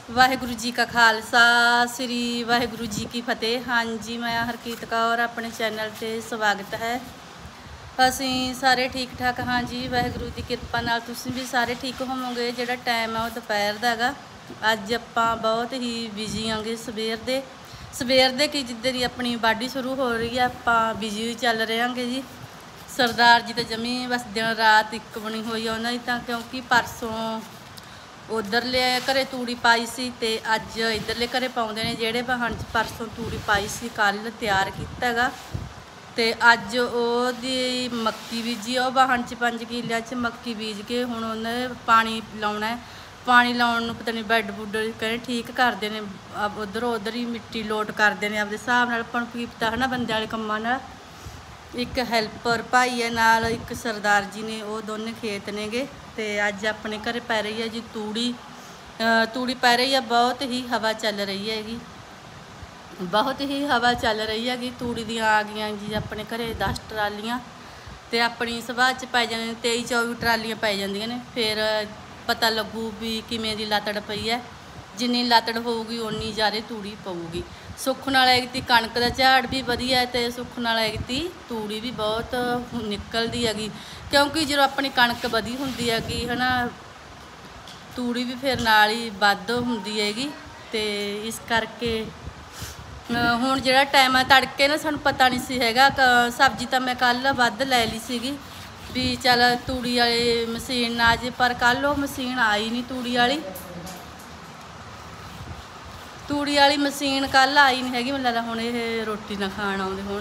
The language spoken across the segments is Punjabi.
वाहिगुरु जी का खालसा श्री वाहिगुरु जी की फतेह। हाँ जी, मैं हरकीत कौर अपने चैनल से स्वागत है। असी सारे ठीक ठाक हाँ जी, वाहिगुरु की किरपा नाल तुसीं भी सारे ठीक होवोगे। जिहड़ा टाइम है वो दोपहर दा गा। अज आपां बहुत ही बिजी आंगे सवेर दे कि जिद्दे दी अपनी बाडी शुरू हो रही है आपां बिजी चल रहे हैं जी। सरदार जी तो जमी बस दिन रात एक बनी हुई है उन्होंने तां, क्योंकि परसों उधरले घरे तूड़ी पाई सी ते अज इधरले घरे पाउंदे ने। जिहड़े वाहन परसों तूड़ी पाई सी कल तैयार कीता हैगा ते अज ओहदी मक्की बीजी। वो वाहन 5 किल्लियां च मक्की बीज के हुण उन्हें पानी लाउणा है। पानी लाउण नूं पता नहीं बैड बुड कहने ठीक करते हैं, उधर ही मिट्टी लोट करते हैं आपदे हिसाब नाल। आपां नूं की पता है ना बंदे वाले कम्मां नाल। एक हैल्पर भाई है नाल, एक सरदार जी ने, वो दोने खेत ने गे। तो अज अपने घर पै रही है जी तूड़ी पै रही है। बहुत ही हवा चल रही हैगी, बहुत ही हवा चल रही हैगी। तूड़ी दी आ गई जी अपने घरे 10 ट्रालियां तो अपनी सभा च पै जाने 23-24 ट्रालियां पै जांदियां ने। फिर पता लगू भी किमें दी लातड़ पई है। जिन्नी लातड़ होगी उन्नी ज़्यादा तूड़ी पऊगी। सुख नाल एगती कणक का झाड़ भी वधिया है तो सुख नाल एगती तूड़ी भी बहुत निकलती हैगी, क्योंकि जो अपनी कणक वधी हुंदी हैगी है ना, तूड़ी भी फिर नाल ही वध हुंदी हैगी। तो इस करके हुण जिहड़ा टाइम है तड़के ना सानूं पता नहीं सी हैगा। सब्जी तो मैं कल वध लै ली सीगी भी चल तूड़ी वाली मशीन आ जे, पर कल वो मशीन आई नहीं तूड़ी वाली मशीन कल आई नहीं हैगी। मैनूं लगदा हुण ये रोटी ना खाण आउंदे होण।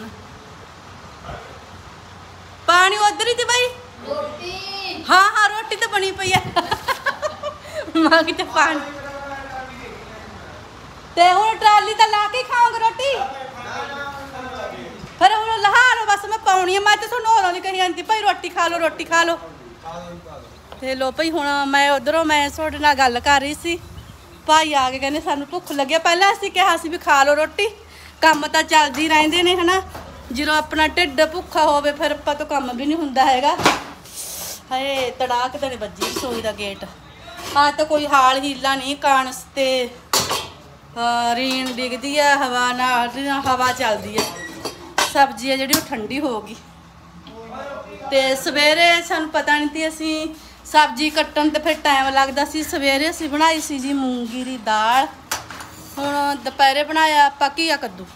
पानी उधर ही थी भाई, रोटी हाँ हाँ रोटी तो बनी पई है मां किते पानी ते हुण ट्राली तो ला के खाओगे रोटी। फिर हुण लहा लो बस मैं पाउणी है। मैं तो तुहानूं होरों नहीं कही आंदी भाई रोटी खा लो ते लो भाई। हुण मैं उधरों मैं तुहाडे नाल गल कर रही सी, भाई आ के कहने सानूं भुख लगी। पहले असीं कहा सी भी खा लो रोटी, काम तो चलदे ही रहिंदे ने है ना। जो अपना ढिड भुखा होवे फिर आपां तो काम भी नहीं हुंदा हैगा। हाए तड़ाक तो नहीं बजी रसोई का गेट। आज तो कोई हाल हीला नहीं, कानस ते रीण डिगदी है हवा नाल, हवा चलदी है। सब्जी है जिहड़ी ठंडी होगी। तो सवेरे सानूं पता नहीं थी, असीं सब्जी कट्टन तो फिर टाइम लगता सी। सवेरे असीं बनाई सी जी मूंगी दी दाल। हुण दोपहरे बनाया आपां घीया कद्दू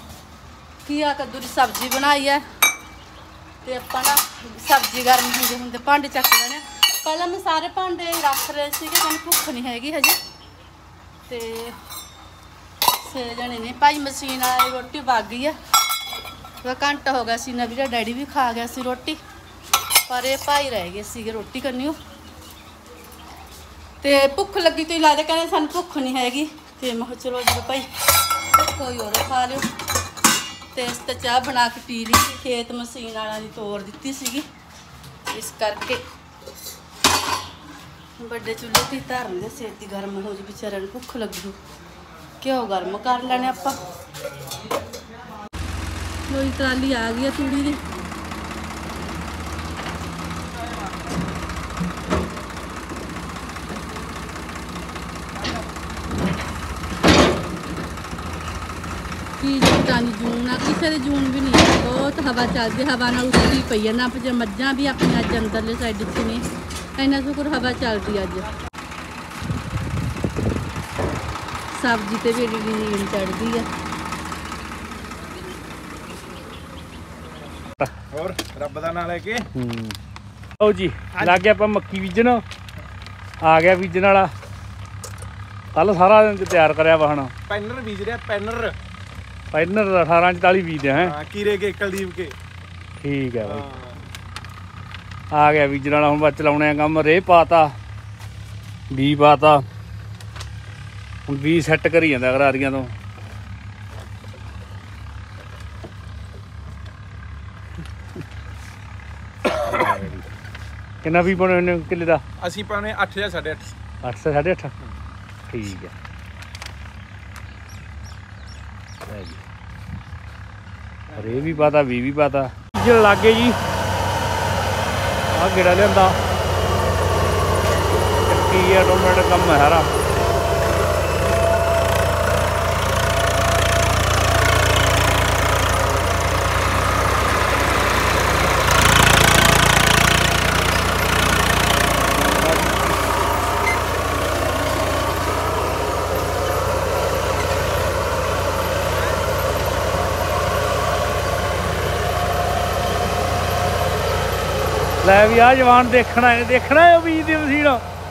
दी सब्जी बनाई है। तो आपां ना सब्जी गर्म हुंदे भांडे चक लेने। पहले मैं सारे भांडे रख रहे थे, मैंने भुख नहीं हैगी हजे। तो 6 जने ने भाई मशीन वाली रोटी पक गई है। घंटा हो गया सी ना, मेरा डैडी भी खा गया सी रोटी, पर ये भाई रह गए सी रोटी करनी। तो भुख लगी तो लगता कहने सानूं भुख नहीं हैगी। तो मैं चलो जो भाई कोई और खा लियो। तो इस तो चाह बना के पी ली। खेत मशीन वाला दी तोड़ दी सी, इस करके बड़े चूल्हे ते धर दे छेती गर्म हो जाए। बेचारे नूं भुख लगी घ्यो गर्म कर लेने आपां। कोई ट्राली आ गई है तूड़ी दी। की पता नहीं जून आ, किसी के जून भी नहीं है। बहुत हवा चलती, हवा नाल उठती पई है ना। मझां भी अपनी अज अंदरले साइड च ने, इन्ना शुक्र हवा चलती अज। सब्जी ते भी एडी नींद चढ़ती है। और रब दा नाम लेके लो जी लग गया आपां मक्की बीजन। आ गया बीजन वाला, कल सारा दिन तैयार कराया वाहन। पैनर बीज रहा पैनर 18-40 बीजते हैं कीरे के कुलदीप के। ठीक है भाई, आ गया बीजन वाला। हुण बस चलाउणे काम। रेह पाता, बी पाता, हुण बी सैट करी जांदा गरारियां तो। कितना भी पाने किले का? असीं पाने 8 ਜਾਂ 8.5। 8 से 8.5 ठीक है। रे भी पाता, बी भी पाता। डीजल लग गए जी। आ गेड़ा लिया की ऑटोमेटिक काम है सारा। ਲੈ ਵੀ ਆ ਜਵਾਨ ਦੇਖਣਾ ਉਹ ਬੀਜ ਦੀ ਮਸ਼ੀਨ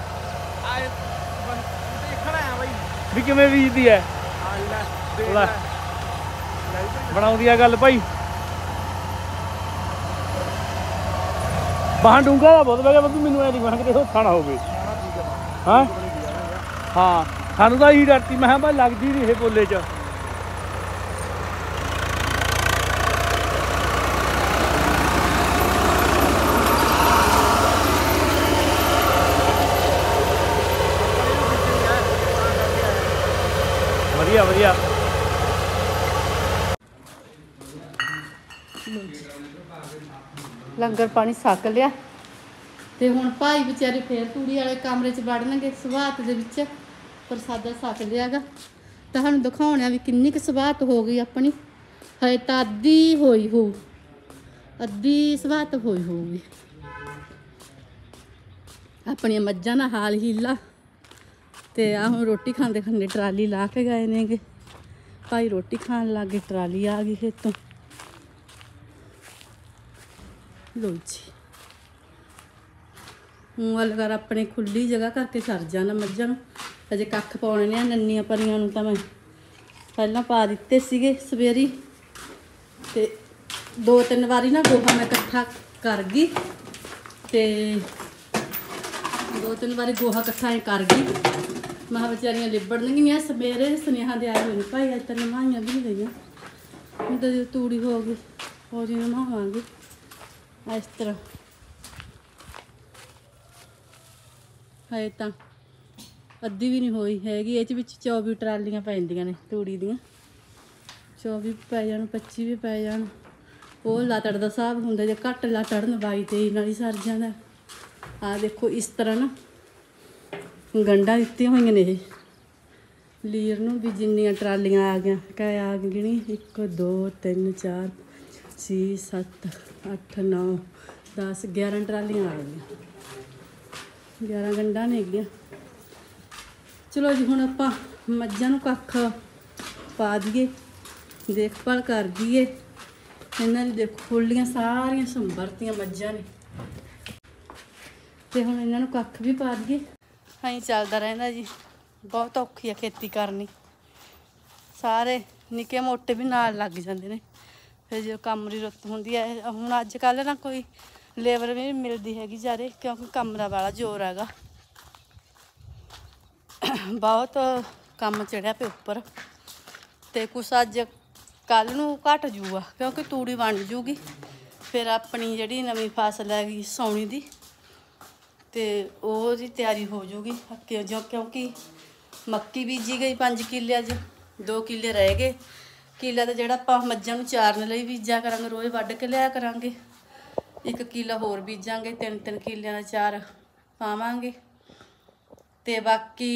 ਦੇਖਣਾ ਆ ਬਾਈ ਵੀ ਕਿਵੇਂ ਬੀਜਦੀ ਹੈ। ਲੈ ਬਣਾਉਂਦੀ ਆ ਗੱਲ ਭਾਈ। ਬਾਹਾਂ ਡੂੰਘਾ ਦਾ ਬਹੁਤ ਵੈਗਾ ਬੱਬੂ ਮੈਨੂੰ ਐ ਨਹੀਂ ਬਣ ਕੇ ਦੇਖੋ ਖਾਣਾ ਹੋਵੇ। ਹਾਂ ਹਾਂ ਸਾਨੂੰ ਤਾਂ ਇਹੀ ਡਰਤੀ ਮੈਂ ਕਿਹਾ ਭਾਈ ਲੱਗਦੀ ਨਹੀਂ ਇਹ ਪੋਲੇ 'ਚ। ਵਧੀਆ ਵਧੀਆ ਲੰਗਰ ਪਾਣੀ ਛਕ ਲਿਆ ਤੇ ਹੁਣ ਭਾਈ ਵਿਚਾਰੇ ਫੇਰ ਤੂੜੀ ਵਾਲੇ ਕਮਰੇ 'ਚ ਵੜਨਗੇ ਸਵਾਤ ਦੇ ਵਿੱਚ। ਪ੍ਰਸਾਦਾ ਛਕ ਲਿਆਗਾ ਤੁਹਾਨੂੰ ਦਿਖਾਉਣਾ ਵੀ ਕਿੰਨੀ ਕੁ ਸਵਾਤ ਹੋ ਗਈ ਆਪਣੀ। ਹਜੇ ਤਾਂ ਅੱਧੀ ਸਵਾਤ ਹੋਈ ਹੋਊਗੀ। ਆਪਣੀਆਂ ਮੱਝਾਂ ਦਾ ਹਾਲ ਹੀਲਾ। ਤੇ ਆ ਹੁਣ ਰੋਟੀ ਖਾਂਦੇ ਖਾਂਦੇ ਟਰਾਲੀ ਲਾ ਕੇ ਗਏ ਨੇਗੇ ਭਾਈ। ਰੋਟੀ ਖਾਣ ਲੱਗ ਗਏ ਟਰਾਲੀ ਆ ਗਈ ਖੇਤੋਂ। ਲੋ ਜੀ ਹੁਣ ਅਲਗਰ ਆਪਣੇ ਖੁੱਲੀ ਜਗ੍ਹਾ ਕਰਕੇ ਸਰ ਜਾਣਾ ਮੱਝਾਂ ਨੂੰ। ਅਜੇ ਕੱਖ ਪਾਉਣੇ ਨੇ ਨੰਨੀਆਂ ਪਰੀਆਂ ਨੂੰ ਤਾਂ ਮੈਂ ਪਹਿਲਾਂ ਪਾ ਦਿੱਤੇ ਸੀਗੇ ਸਵੇਰੀ। ਤੇ 2-3 ਵਾਰੀ ਨਾ ਗੋਹਾ ਮੈਂ ਇਕੱਠਾ ਕਰ ਗਈ ਤੇ 2-3 ਵਾਰੀ ਗੋਹਾ ਇਕੱਠਾ ਕਰ ਗਈ। ਮੈਂ ਕਿਹਾ ਵਿਚਾਰੀਆਂ ਲਿਬੜਨਗੀਆਂ। ਸਵੇਰੇ ਸੁਨੇਹਾ ਦੇ ਆਏ ਹੋਏ ਨੇ ਭਾਈ ਅੱਜ ਤਾਂ ਨਹਾਈਆਂ ਵੀ ਨਹੀਂ ਗਈਆਂ। ਹੁਣ ਤਾਂ ਜਦੋਂ ਤੂੜੀ ਹੋ ਗਈ ਉਹ ਜੀ ਨਹਾਵਾਂਗੇ ਇਸ ਤਰ੍ਹਾਂ। ਹਜੇ ਤਾਂ ਅੱਧੀ ਵੀ ਨਹੀਂ ਹੋਈ ਹੈਗੀ। ਇਹ 'ਚ ਵਿੱਚ 24 ਟਰਾਲੀਆਂ ਪੈਂਦੀਆਂ ਨੇ ਤੂੜੀ ਦੀਆਂ। 24 ਵੀ ਪੈ ਜਾਣ 25 ਵੀ ਪੈ ਜਾਣ। ਉਹ ਲਾਤੜ ਦਾ ਹਿਸਾਬ ਹੁੰਦਾ। ਜੇ ਘੱਟ ਲਾਤੜਨ 22-23 ਨਾਲ ਹੀ ਸਰ ਜਾਂਦਾ। ਆਹ ਦੇਖੋ ਇਸ ਤਰ੍ਹਾਂ ਨਾ ਗੰਢਾਂ ਦਿੱਤੀਆਂ ਹੋਈਆਂ ਨੇ ਇਹ ਲੀਰ ਨੂੰ ਵੀ ਜਿੰਨੀਆਂ ਟਰਾਲੀਆਂ ਆ ਗਈਆਂ ਕਹਿ ਆ ਗਈ ਗਿਣੀ 1 2 3 4 6 7 8 9 10 11 ਟਰਾਲੀਆਂ ਆ ਗਈਆਂ। 11 ਗੰਢਾਂ ਨੇ ਹੈਗੀਆਂ। ਚਲੋ ਜੀ ਹੁਣ ਆਪਾਂ ਮੱਝਾਂ ਨੂੰ ਕੱਖ ਪਾ ਦਈਏ ਦੇਖਭਾਲ ਕਰ ਦਈਏ। ਇਹਨਾਂ ਦੀ ਦੇਖੋ ਖੁੱਲੀਆਂ ਸਾਰੀਆਂ ਸੰਭਰਤੀਆਂ ਮੱਝਾਂ ਨੇ ਤੇ ਹੁਣ ਇਹਨਾਂ ਨੂੰ ਕੱਖ ਵੀ ਪਾ ਦਈਏ। ਐਂ ਚੱਲਦਾ ਰਹਿੰਦਾ ਜੀ। ਬਹੁਤ ਔਖੀ ਆ ਖੇਤੀ ਕਰਨੀ। ਸਾਰੇ ਨਿੱਕੇ ਮੋਟੇ ਵੀ ਨਾਲ ਲੱਗ ਜਾਂਦੇ ਨੇ। ਫਿਰ ਜਦੋਂ ਕੰਮ ਦੀ ਰੁੱਤ ਹੁੰਦੀ ਹੈ ਹੁਣ ਅੱਜ ਕੱਲ੍ਹ ਨਾ ਕੋਈ ਲੇਬਰ ਵੀ ਨਹੀਂ ਮਿਲਦੀ ਹੈਗੀ ਜ਼ਿਆਦਾ ਕਿਉਂਕਿ ਕੰਮ ਦਾ ਵਾਲਾ ਜ਼ੋਰ ਹੈਗਾ। ਬਹੁਤ ਕੰਮ ਚੜਿਆ ਪਿਆ ਉੱਪਰ। ਤੇ ਕੁਛ ਅੱਜ ਕੱਲ੍ਹ ਨੂੰ ਘਟ ਜੂਗਾ ਕਿਉਂਕਿ ਤੂੜੀ ਬਣ ਜੂਗੀ। ਫਿਰ ਆਪਣੀ ਜਿਹੜੀ ਨਵੀਂ ਫਸਲ ਹੈਗੀ ਸਾਉਣੀ ਦੀ ਤੇ ਉਹਦੀ ਤਿਆਰੀ ਹੋ ਜੂਗੀ ਕਿਉਂਕਿ ਮੱਕੀ ਬੀਜੀ ਗਈ 5 ਕਿੱਲਿਆਂ 'ਚ 2 ਕਿੱਲੇ ਰਹਿ ਗਏ। ਕਿੱਲਾ ਤਾਂ ਜਿਹੜਾ ਆਪਾਂ ਮੱਝਾਂ ਨੂੰ ਚਾਰਨ ਲਈ ਬੀਜਿਆ ਕਰਾਂਗੇ ਰੋਜ਼ ਵੱਢ ਕੇ ਲਿਆ ਕਰਾਂਗੇ। 1 ਕਿੱਲਾ ਹੋਰ ਬੀਜਾਂਗੇ 3-3 ਕਿੱਲਿਆਂ ਦਾ ਚਾਰ ਪਾਵਾਂਗੇ। ਤੇ ਬਾਕੀ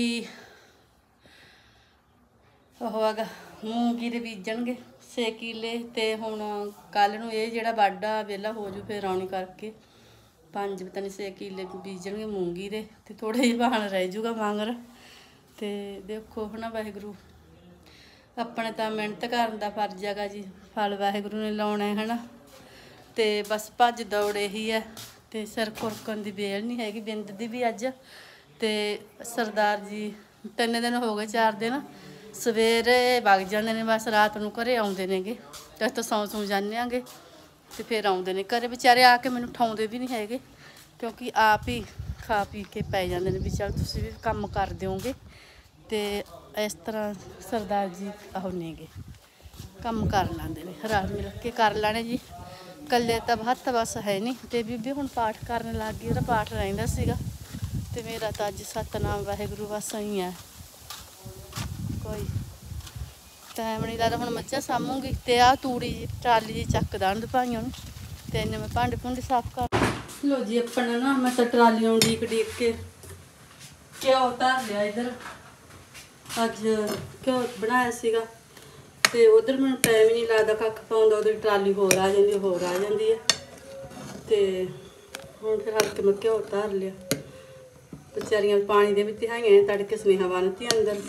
ਉਹ ਹੈਗਾ ਮੂੰਗੀ ਦੇ ਬੀਜਣਗੇ 6 ਕਿੱਲੇ। ਤੇ ਹੁਣ ਕੱਲ੍ਹ ਨੂੰ ਇਹ ਜਿਹੜਾ ਵਾਢਾ ਵਿਹਲਾ ਹੋ ਜੂ ਫਿਰ ਰੌਣੀ ਕਰਕੇ 5 ਪਤਾ ਨਹੀਂ 6 ਕਿੱਲੇ ਬੀਜਣਗੇ ਮੂੰਗੀ ਦੇ। ਤੇ ਥੋੜ੍ਹੇ ਜਿਹੇ ਬਾਹਣ ਰਹਿ ਜੂਗਾ ਵਾਂਗਰ। ਤੇ ਦੇਖੋ ਹੈ ਨਾ ਵਾਹਿਗੁਰੂ ਆਪਣੇ ਤਾਂ ਮਿਹਨਤ ਕਰਨ ਦਾ ਫਰਜ਼ ਹੈਗਾ ਜੀ। ਫਲ ਵਾਹਿਗੁਰੂ ਨੇ ਲਾਉਣਾ ਹੈ ਨਾ। ਤੇ ਬਸ ਭੱਜ ਦੌੜ ਇਹੀ ਹੈ। ਤੇ ਸਿਰ ਖੁਰਕਣ ਦੀ ਵੇਲ ਨਹੀਂ ਹੈਗੀ ਬਿੰਦ ਦੀ ਵੀ ਅੱਜ। ਤੇ ਸਰਦਾਰ ਜੀ 3 ਦਿਨ ਹੋ ਗਏ 4 ਦਿਨ ਸਵੇਰੇ ਵਗ ਜਾਂਦੇ ਨੇ ਬਸ ਰਾਤ ਨੂੰ ਘਰੇ ਆਉਂਦੇ ਨੇਗੇ। ਤੇ ਅਸੀਂ ਤਾਂ ਸੌਂ ਜਾਂਦੇ ਆਂਗੇ ਤੇ ਫਿਰ ਆਉਂਦੇ ਨੇ ਘਰੇ ਵਿਚਾਰੇ ਆ ਕੇ ਮੈਨੂੰ ਉਠਾਉਂਦੇ ਵੀ ਨਹੀਂ ਹੈਗੇ ਕਿਉਂਕਿ ਆਪ ਹੀ ਖਾ ਪੀ ਕੇ ਪੈ ਜਾਂਦੇ ਨੇ ਵੀ ਚੱਲ ਤੁਸੀਂ ਵੀ ਕੰਮ ਕਰ ਦਿਓਗੇ। ਤੇ ਇਸ ਤਰ੍ਹਾਂ ਸਰਦਾਰ ਜੀ ਉਹ ਨੇਗੇ ਕੰਮ ਕਰ ਲੈਂਦੇ ਨੇ ਰਲ ਮਿਲ ਕੇ ਕਰ ਲੈਣੇ ਜੀ। ਇਕੱਲੇ ਤਾਂ ਹੱਥ ਬਸ ਹੈ ਨਹੀਂ। ਤੇ ਬੀਬੀ ਹੁਣ ਪਾਠ ਕਰਨ ਲੱਗ ਗਈ। ਉਹਦਾ ਪਾਠ ਰਹਿੰਦਾ ਸੀਗਾ ਤੇ ਮੇਰਾ ਤਾਂ ਅੱਜ ਸਤਨਾਮ ਵਾਹਿਗੁਰੂ ਬਸ ਹੀ ਹੈ। ਕੋਈ ਟਾਈਮ ਨਹੀਂ ਲੱਗਦਾ। ਹੁਣ ਮੱਝਾਂ ਸਾਂਭੂਗੀ ਤੇ ਆਹ ਤੂੜੀ ਟਰਾਲੀ ਜੀ ਚੱਕਦਾ ਉਹਨੂੰ ਭਾਈਆਂ ਨੂੰ। ਤੇ ਇਹਨੇ ਮੈਂ ਭਾਂਡੇ ਭੁੰਡੇ ਸਾਫ਼ ਕਰ ਲੋ ਜੀ। ਆਪਣਾ ਨਾ ਮੈਂ ਤਾਂ ਟਰਾਲੀਆਂ ਉਡੀਕ ਕੇ ਘਿਓ ਧਰ ਲਿਆ ਇੱਧਰ। ਅੱਜ ਘਿਓ ਬਣਾਇਆ ਸੀਗਾ ਤੇ ਉਧਰ ਮੈਨੂੰ ਟਾਈਮ ਹੀ ਨਹੀਂ ਲੱਗਦਾ ਕੱਖ ਪਾਉਂਦਾ। ਉਧਰ ਟਰਾਲੀ ਹੋਰ ਆ ਜਾਂਦੀ ਹੈ। ਤੇ ਹੁਣ ਫਿਰ ਹਲਕੇ ਮੈਂ ਘਿਓ ਧਰ ਲਿਆ। ਵਿਚਾਰੀਆਂ ਪਾਣੀ ਦੇ ਵਿੱਚ ਤਿਹਾਈਆਂ ਤੜਕੇ ਸੁਨੇਹਾ ਬੰਨ੍ਹਤੀ ਅੰਦਰ।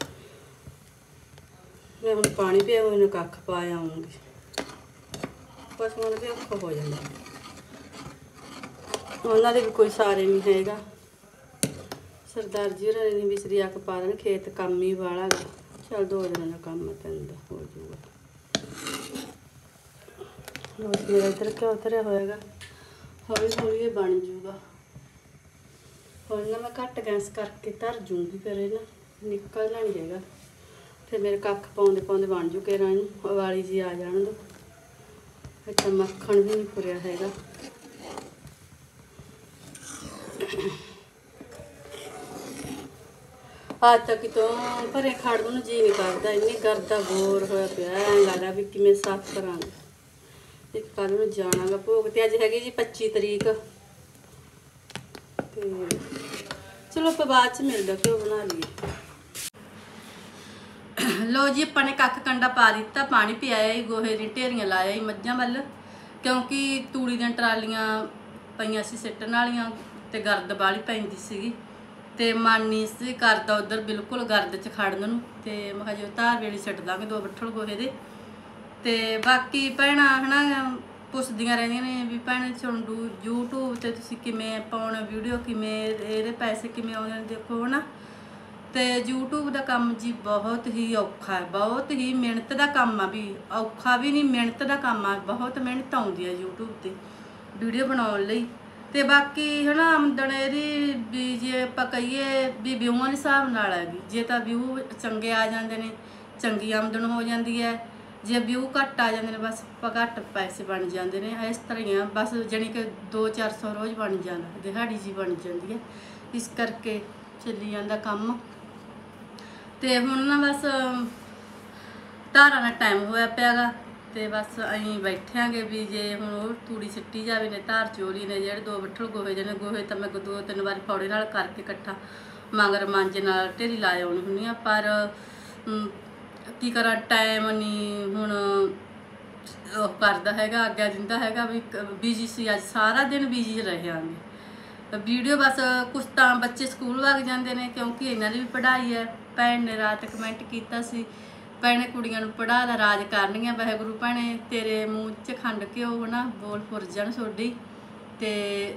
ਮੈਂ ਹੁਣ ਪਾਣੀ ਪਿਆ ਹੋਇਆ ਨੂੰ ਕੱਖ ਪਾ ਆਉਂਗੀ। ਪਸ਼ੂਆਂ ਨੂੰ ਵੀ ਔਖਾ ਹੋ ਜਾਂਦਾ। ਉਹਨਾਂ ਦੇ ਵੀ ਕੋਈ ਸਾਰੇ ਨਹੀਂ ਹੈਗਾ। ਸਰਦਾਰ ਜੀ ਹੋਰਾਂ ਨੇ ਵੀ ਸਰੀਆ ਕੇ ਪਾ ਦੇਣ, ਖੇਤ ਕੰਮ ਹੀ ਵਾਲਾ ਗਾ। ਚੱਲ 2 ਦਿਨਾਂ ਦਾ ਕੰਮ ਪੈਂਦਾ ਹੋ ਜਾਊਗਾ। ਮੇਰਾ ਇੱਧਰ ਘਿਓ ਧਰਿਆ ਹੋਏਗਾ, ਹੌਲੀ ਹੌਲੀ ਇਹ ਬਣ ਜੂਗਾ। ਹੁਣ ਨਾ ਮੈਂ ਘੱਟ ਗੈਸ ਕਰਕੇ ਧਰ ਜੂੰਗੀ, ਫਿਰ ਇਹ ਨਾ ਨਿਕਲਣਾ ਨਹੀਂ ਹੈਗਾ। ਫਿਰ ਮੇਰੇ ਕੱਖ ਪਾਉਂਦੇ ਪਾਉਂਦੇ ਬਣ ਜੂ। ਘੇਰਾ ਇਹਨੂੰ ਉਬਾਲੀ ਜੀ ਆ ਜਾਣ ਦੋ। ਅੱਛਾ, ਮੱਖਣ ਵੀ ਨਹੀਂ ਪੁਰਿਆ ਹੈਗਾ। ਅੱਜ ਤੱਕ ਤੋਂ ਭਰੇ ਖੜਨ ਨੂੰ ਜੀ ਨਹੀਂ ਕਰਦਾ, ਇੰਨੀ ਗਰਦਾ ਗੋਰ ਹੋਇਆ ਪਿਆ। ਐਂ ਲੱਗਦਾ ਵੀ ਕਿਵੇਂ ਸਾਫ਼ ਕਰਾਂਗੇ। ਇੱਕ ਕੱਲ ਨੂੰ ਜਾਣਾਗਾ ਭੋਗ ਤੇ। ਅੱਜ ਹੈਗੀ ਜੀ 25 ਤਰੀਕ। ਤੇ ਚਲੋ ਆਪਾਂ ਬਾਅਦ ਚ ਮਿਲਦਾ, ਘਿਓ ਬਣਾ ਲਈਏ। ਲੋ ਜੀ, ਆਪਾਂ ਨੇ ਕੱਖ ਕੰਡਾ ਪਾ ਦਿੱਤਾ, ਪਾਣੀ ਪਿਆਇਆ ਹੀ, ਗੋਹੇ ਦੀ ਢੇਰੀਆਂ ਲਾਇਆ ਹੀ ਮੱਝਾਂ ਵੱਲ, ਕਿਉਂਕਿ ਤੂੜੀ ਦੀਆਂ ਟਰਾਲੀਆਂ ਪਈਆਂ ਸੀ ਸਿੱਟਣ ਵਾਲੀਆਂ ਤੇ ਗਰਦ ਬਾਹਲੀ ਪੈਂਦੀ ਸੀਗੀ ਤੇ ਮਨ ਨਹੀਂ ਸੀ ਕਰਦਾ ਉਧਰ ਬਿਲਕੁਲ ਗਰਦ 'ਚ ਖੜਨ ਨੂੰ। ਤੇ ਮੈਂ ਕਿਹਾ ਜੋ ਧਾਰ ਵੇਲੇ ਛੱਡ ਦਾਂਗੇ 2 ਬੱਠਲ ਗੋਹੇ ਦੇ। ਤੇ ਬਾਕੀ ਭੈਣਾਂ ਹਨਾ ਪੁੱਛਦੀਆਂ ਰਹਿੰਦੀਆਂ ਨੇ ਵੀ ਭੈਣ ਤੁਹਾਨੂੰ YouTube ਤੇ ਤੁਸੀਂ ਕਿਵੇਂ ਪਾਉਣਾ ਵੀਡੀਓ, ਕਿਵੇਂ ਇਹਦੇ ਪੈਸੇ ਕਿਵੇਂ ਆਉਂਦੇ ਨੇ ਦੇਖੋ ਹਨਾ। ਤੇ YouTube ਦਾ ਕੰਮ ਜੀ ਬਹੁਤ ਹੀ ਔਖਾ ਹੈ, ਬਹੁਤ ਹੀ ਮਿਹਨਤ ਦਾ ਕੰਮ ਆ। ਵੀ ਔਖਾ ਵੀ ਨਹੀਂ, ਮਿਹਨਤ ਦਾ ਕੰਮ ਆ। ਬਹੁਤ ਮਿਹਨਤ ਆਉਂਦੀ ਹੈ YouTube ਤੇ ਵੀਡੀਓ ਬਣਾਉਣ ਲਈ। ਤੇ ਬਾਕੀ ਹਨਾ ਆਮਦਨ ਇਹਦੀ ਵੀ ਜੇ ਆਪਾਂ ਕਹੀਏ ਵੀ ਵਿਊਆਂ ਦੇ ਹਿਸਾਬ ਨਾਲ ਹੈਗੀ। ਜੇ ਤਾਂ ਵਿਊ ਚੰਗੇ ਆ ਜਾਂਦੇ ਨੇ, ਚੰਗੀ ਆਮਦਨ ਹੋ ਜਾਂਦੀ ਹੈ। ਜੇ ਵਿਊ ਘੱਟ ਆ ਜਾਂਦੇ ਨੇ, ਬਸ ਘੱਟ ਪੈਸੇ ਬਣ ਜਾਂਦੇ ਨੇ। ਇਸ ਤਰ੍ਹਾਂ ਹੀ ਆ ਬਸ, ਜਾਣੀ ਕਿ 200-400 ਰੋਜ਼ ਬਣ ਜਾਂਦਾ, ਦਿਹਾੜੀ ਜੀ ਬਣ ਜਾਂਦੀ ਹੈ। ਇਸ ਕਰਕੇ ਚੱਲੀ ਜਾਂਦਾ ਕੰਮ। ਤੇ ਹੁਣ ਨਾ ਬਸ ਧਾਰਾਂ ਦਾ ਟਾਈਮ ਹੋਇਆ ਪਿਆ ਗਾ ਤੇ ਬਸ ਅਸੀਂ ਬੈਠਾਂਗੇ ਵੀ ਜੇ ਹੁਣ ਉਹ ਤੂੜੀ ਸਿੱਟੀ ਜਾਵੇ ਨੇ, ਧਾਰ ਚੋਲੀ ਨੇ, ਜਿਹੜੇ 2 ਬੱਠਲ ਗੋਹੇ ਦੇ ਨੇ, ਗੋਹੇ ਤਾਂ ਮੈਂ 2-3 ਵਾਰੀ ਫੌੜੇ ਨਾਲ ਕਰਕੇ ਇਕੱਠਾ ਮਗਰ ਮਾਂਜੇ ਨਾਲ ਢੇਰੀ ਲਾ ਆਉਣੀ ਹੁੰਦੀ ਆ। ਪਰ ਕੀ ਕਰਾਂ, ਟਾਈਮ ਨਹੀਂ ਹੁਣ ਉਹ ਕਰਦਾ ਹੈਗਾ, ਆਗਿਆ ਦਿੰਦਾ ਹੈਗਾ। ਵੀ ਬਿਜੀ ਸੀ, ਅੱਜ ਸਾਰਾ ਦਿਨ ਬਿਜੀ ਰਹਾਂਗੇ। ਵੀਡੀਓ ਬਸ ਕੁਛ ਤਾਂ ਬੱਚੇ ਸਕੂਲ ਵਗ ਜਾਂਦੇ ਨੇ, ਕਿਉਂਕਿ ਇਹਨਾਂ ਦੀ ਵੀ ਪੜ੍ਹਾਈ ਹੈ। ਭੈਣ ਨੇ ਰਾਤ ਕਮੈਂਟ ਕੀਤਾ ਸੀ, ਭੈਣੇ ਕੁੜੀਆਂ ਨੂੰ ਪੜ੍ਹਾ ਦਾ ਰਾਜ ਕਰਨਗੀਆਂ। ਵਾਹਿਗੁਰੂ ਭੈਣੇ ਤੇਰੇ ਮੂੰਹ 'ਚ ਖੰਡ ਘਿਓ ਨਾ ਬੋਲ ਫੁਰ ਜਾਣ ਤੁਹਾਡੀ। ਤੇ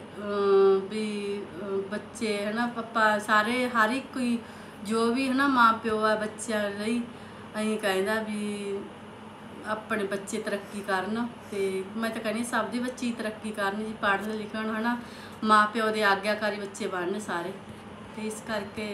ਵੀ ਬੱਚੇ ਹਨਾ ਪਪਾ ਸਾਰੇ ਹਰ ਇੱਕ ਹੀ ਜੋ ਵੀ ਹਨਾ ਮਾਂ ਪਿਓ ਆ ਬੱਚਿਆਂ ਲਈ ਅਸੀਂ ਕਹਿੰਦਾ ਵੀ ਆਪਣੇ ਬੱਚੇ ਤਰੱਕੀ ਕਰਨ। ਤੇ ਮੈਂ ਤਾਂ ਕਹਿੰਦੀ ਸਭ ਦੇ ਬੱਚੇ ਹੀ ਤਰੱਕੀ ਕਰਨ ਜੀ, ਪੜ੍ਹਨ ਲਿਖਣ ਹਨਾ, ਮਾਂ ਪਿਓ ਦੇ ਆਗਿਆਕਾਰੀ ਬੱਚੇ ਬਣਨ ਸਾਰੇ। ਤੇ ਇਸ ਕਰਕੇ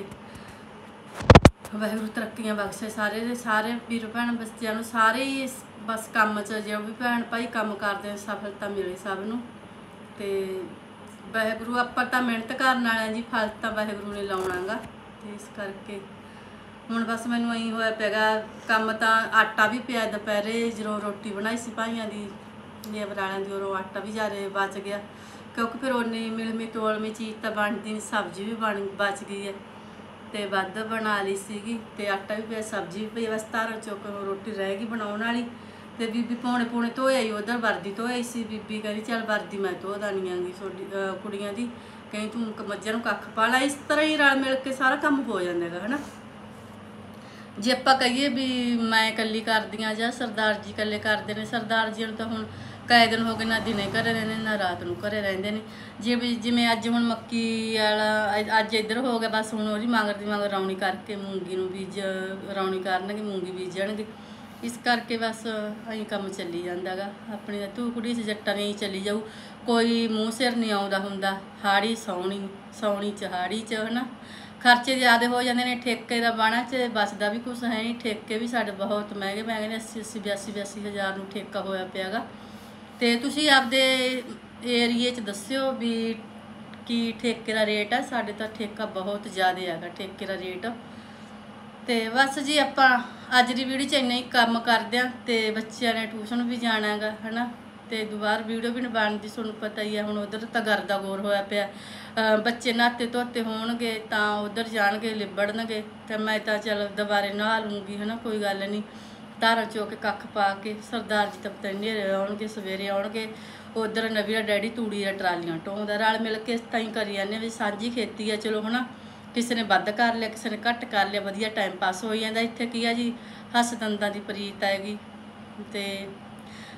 ਵਾਹਿਗੁਰੂ ਤਰੱਕੀਆਂ ਬਖਸ਼ੇ ਸਾਰੇ ਦੇ ਸਾਰੇ ਵੀਰ ਭੈਣ ਬੱਚਿਆਂ ਨੂੰ, ਸਾਰੇ ਹੀ ਬਸ ਕੰਮ 'ਚ ਜੋ ਵੀ ਭੈਣ ਭਾਈ ਕੰਮ ਕਰਦੇ ਨੇ ਸਫਲਤਾ ਮਿਲੇ ਸਭ ਨੂੰ। ਤੇ ਵਾਹਿਗੁਰੂ ਆਪਾਂ ਤਾਂ ਮਿਹਨਤ ਕਰਨ ਵਾਲਿਆਂ ਜੀ, ਫਲ ਤਾਂ ਵਾਹਿਗੁਰੂ ਨੇ ਲਾਉਣਾ ਗਾ। ਤੇ ਇਸ ਕਰਕੇ ਹੁਣ ਬਸ ਮੈਨੂੰ ਐਂ ਹੋਇਆ ਪਿਆ ਕੰਮ ਤਾਂ। ਆਟਾ ਵੀ ਪਿਆ ਦੁਪਹਿਰੇ ਜਦੋਂ ਰੋਟੀ ਬਣਾਈ ਸੀ ਭਾਈਆਂ ਦੀ, ਲੇਬਰ ਵਾਲਿਆਂ ਦੀ, ਉਦੋਂ ਆਟਾ ਵੀ ਜ਼ਿਆਦਾ ਬਚ ਗਿਆ, ਕਿਉਂਕਿ ਫਿਰ ਉਨੀ ਮਿਲਮੀ ਤੋਲਮੀ ਚੀਜ਼ ਤਾਂ ਬਣਦੀ ਨਹੀਂ। ਸਬਜ਼ੀ ਵੀ ਬਚ ਗਈ ਹੈ ਤੇ ਵੱਧ ਬਣਾ ਲਈ ਸੀਗੀ। ਤੇ ਆਟਾ ਵੀ ਪਿਆ, ਸਬਜ਼ੀ ਵੀ ਪਈ, ਬਸ ਧਾਰਾਂ ਚੁੱਕ ਰੋਟੀ ਰਹਿ ਗਈ ਬਣਾਉਣ ਵਾਲੀ। ਤੇ ਬੀਬੀ ਪੌਣੇ ਧੋਇਆ ਹੀ, ਉਧਰ ਵਰਦੀ ਧੋਈ ਸੀ। ਬੀਬੀ ਕਹਿੰਦੀ ਚੱਲ ਵਰਦੀ ਮੈਂ ਧੋ ਦੇਣੀ ਆਂਗੀ ਤੁਹਾਡੀ ਕੁੜੀਆਂ ਦੀ, ਕਹਿੰਦੀ ਤੂੰ ਮੱਝਾਂ ਨੂੰ ਕੱਖ ਪਾ ਲਾ। ਇਸ ਤਰ੍ਹਾਂ ਹੀ ਰਲ ਮਿਲ ਕੇ ਸਾਰਾ ਕੰਮ ਹੋ ਜਾਂਦਾ ਹੈਗਾ ਹਨਾ। ਜੇ ਆਪਾਂ ਕਹੀਏ ਵੀ ਮੈਂ ਇਕੱਲੀ ਕਰਦੀ ਹਾਂ ਜਾਂ ਸਰਦਾਰ ਜੀ ਇਕੱਲੇ ਕਰਦੇ ਨੇ, ਸਰਦਾਰ ਜੀ ਨੂੰ ਤਾਂ ਹੁਣ ਕਈ ਦਿਨ ਹੋ ਗਏ ਨਾ ਦਿਨੇ ਘਰੇ ਰਹਿੰਦੇ ਨੇ ਨਾ ਰਾਤ ਨੂੰ ਘਰੇ ਰਹਿੰਦੇ ਨੇ। ਜਿਵੇਂ ਅੱਜ ਹੁਣ ਮੱਕੀ ਵਾਲਾ ਅੱਜ ਇੱਧਰ ਹੋ ਗਿਆ, ਬਸ ਹੁਣ ਉਹਦੀ ਮਗਰ ਦੀ ਮਗਰ ਰੌਣੀ ਕਰਕੇ ਮੂੰਗੀ ਨੂੰ ਰੌਣੀ ਕਰਨਗੇ, ਮੂੰਗੀ ਬੀਜਣਗੇ। ਇਸ ਕਰਕੇ ਬਸ ਅਸੀਂ ਕੰਮ ਚੱਲੀ ਜਾਂਦਾ ਗਾ। ਆਪਣੀ ਤਾਂ ਧੂ ਕੁੜੀ 'ਚ ਜੱਟਾਂ ਨਹੀਂ ਚੱਲੀ ਜਾਊ, ਕੋਈ ਮੂੰਹ ਸਿਰ ਨਹੀਂ ਆਉਂਦਾ ਹੁੰਦਾ। ਹਾੜੀ ਸੌਣੀ 'ਚ ਹਾੜੀ 'ਚ ਹਨਾ ਖਰਚੇ ਜ਼ਿਆਦਾ ਹੋ ਜਾਂਦੇ ਨੇ। ਠੇਕੇ ਦਾ ਬਾਣਾ 'ਚ ਬਚਦਾ ਵੀ ਕੁਛ ਹੈ ਨਹੀਂ। ਠੇਕੇ ਵੀ ਸਾਡੇ ਬਹੁਤ ਮਹਿੰਗੇ ਨੇ, 80 ਹਜ਼ਾਰ ਨੂੰ ਠੇਕਾ ਹੋਇਆ ਪਿਆ ਗਾ। ਤੇ ਤੁਸੀਂ ਆਪਦੇ ਏਰੀਏ 'ਚ ਦੱਸਿਓ ਵੀ ਕੀ ਠੇਕੇ ਦਾ ਰੇਟ ਆ। ਸਾਡੇ ਤਾਂ ਠੇਕਾ ਬਹੁਤ ਜ਼ਿਆਦਾ ਹੈਗਾ ਠੇਕੇ ਦਾ ਰੇਟ। ਤੇ ਬਸ ਜੀ ਆਪਾਂ ਅੱਜ ਦੀ ਵੀਡੀਓ 'ਚ ਇੰਨਾ ਹੀ ਕੰਮ ਕਰਦੇ ਹਾਂ। ਤੇ ਬੱਚਿਆਂ ਨੇ ਟਿਊਸ਼ਨ ਵੀ ਜਾਣਾ ਹੈਗਾ ਹਨਾ। ਤੇ ਦੁਬਾਰਾ ਵੀਡੀਓ ਵੀ ਨਹੀਂ ਬਣਦੀ, ਤੁਹਾਨੂੰ ਪਤਾ ਹੀ ਹੈ। ਹੁਣ ਉਧਰ ਤਾਂ ਗਰਦਾ ਗੋਰ ਹੋਇਆ ਪਿਆ, ਬੱਚੇ ਨਹਾਤੇ ਧੋਤੇ ਹੋਣਗੇ ਤਾਂ ਉਧਰ ਜਾਣਗੇ ਲਿਬੜਨਗੇ। ਤੇ ਮੈਂ ਤਾਂ ਚੱਲ ਦੁਬਾਰੇ ਨਹਾ ਲੂੰਗੀ ਹਨਾ, ਕੋਈ ਗੱਲ ਨਹੀਂ। ਧਾਰਾਂ ਚੋ ਕੇ ਕੱਖ ਪਾ ਕੇ ਸਰਦਾਰ ਜੀ ਤਾਂ ਪਤਾ ਨਹੀਂ ਹਨੇਰੇ ਆਉਣਗੇ ਸਵੇਰੇ ਆਉਣਗੇ। ਉਧਰ ਨਵੀਂ ਦਾ ਡੈਡੀ ਤੂੜੀ ਦੀਆਂ ਟਰਾਲੀਆਂ ਢੋਂਦਾ, ਰਲ ਮਿਲ ਕੇ ਤਾਂ ਹੀ ਕਰੀ ਜਾਂਦੇ ਵੀ ਸਾਂਝੀ ਖੇਤੀ ਆ। ਚਲੋ ਹਨਾ, ਕਿਸੇ ਨੇ ਵੱਧ ਕਰ ਲਿਆ, ਕਿਸੇ ਨੇ ਘੱਟ ਕਰ ਲਿਆ, ਵਧੀਆ ਟਾਈਮ ਪਾਸ ਹੋ ਜਾਂਦਾ। ਇੱਥੇ ਕੀ ਆ ਜੀ, ਹੱਸ ਦੰਦਾਂ ਦੀ ਪ੍ਰੀਤ ਹੈਗੀ। ਤੇ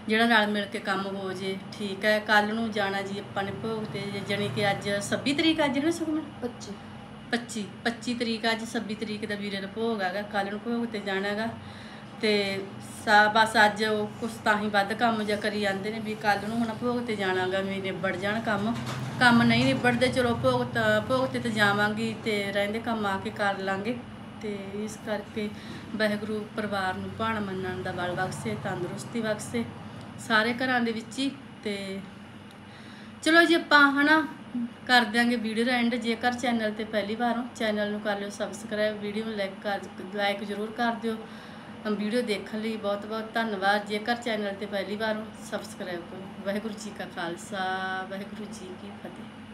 ਜਿਹੜਾ ਰਲ ਮਿਲ ਕੇ ਕੰਮ ਹੋ ਜੇ। ਠੀਕ ਹੈ, ਕੱਲ ਨੂੰ ਜਾਣਾ ਜੀ ਆਪਾਂ ਨੇ ਭੋਗ ਤੇ, ਜਾਣੀ ਕਿ ਅੱਜ 26 ਤਰੀਕ ਅੱਜ ਨਾ ਸੁਖਮਨ 25 ਤਰੀਕ ਅੱਜ 26 ਤਰੀਕ ਦਾ ਵੀਰੇ ਦਾ ਭੋਗ ਹੈਗਾ। ਕੱਲ ਨੂੰ ਭੋਗ ਤੇ ਜਾਣਾ ਹੈਗਾ ਤੇ ਬਸ ਅੱਜ ਉਹ ਕੁਛ ਤਾਂ ਹੀ ਵੱਧ ਕੰਮ ਜਿਹਾ ਕਰੀ ਜਾਂਦੇ ਨੇ ਵੀ ਕੱਲ ਨੂੰ ਹੁਣ ਭੋਗ ਤੇ ਜਾਣਾਗਾ ਵੀ ਨਿਬੜ ਜਾਣ ਕੰਮ ਨਹੀਂ ਨਿਬੜਦੇ। ਚਲੋ ਭੋਗ ਤੇ ਜਾਵਾਂਗੀ ਤੇ ਰਹਿੰਦੇ ਕੰਮ ਆ ਕੇ ਕਰ ਲਾਂਗੇ। ਤੇ ਇਸ ਕਰਕੇ ਵਾਹਿਗੁਰੂ ਪਰਿਵਾਰ ਨੂੰ ਭਾਣ ਮੰਨਣ ਦਾ ਬਲ ਬਖਸ਼ੇ, ਤੰਦਰੁਸਤੀ ਬਖਸ਼ੇ ਸਾਰੇ ਘਰਾਂ ਦੇ ਵਿੱਚ ਹੀ। ਤੇ ਚਲੋ ਜੀ ਆਪਾਂ ਹਨਾ ਕਰ ਦਿਆਂਗੇ ਵੀਡੀਓ ਦਾ ਐਂਡ। ਜੇਕਰ ਚੈਨਲ ਤੇ ਪਹਿਲੀ ਵਾਰ ਹੋ ਚੈਨਲ ਨੂੰ ਕਰ ਲਿਓ ਸਬਸਕ੍ਰਾਈਬ, ਵੀਡੀਓ ਨੂੰ ਲਾਈਕ ਜ਼ਰੂਰ ਕਰ ਦਿਓ। ਵੀਡੀਓ ਦੇਖਣ ਲਈ ਬਹੁਤ ਬਹੁਤ ਧੰਨਵਾਦ। ਜੇਕਰ ਚੈਨਲ ਤੇ ਪਹਿਲੀ ਵਾਰ ਹੋ ਸਬਸਕ੍ਰਾਈਬ ਕਰੋ। ਵਾਹਿਗੁਰੂ ਜੀ ਕਾ ਖਾਲਸਾ, ਵਾਹਿਗੁਰੂ ਜੀ ਕੀ ਫਤਿਹ।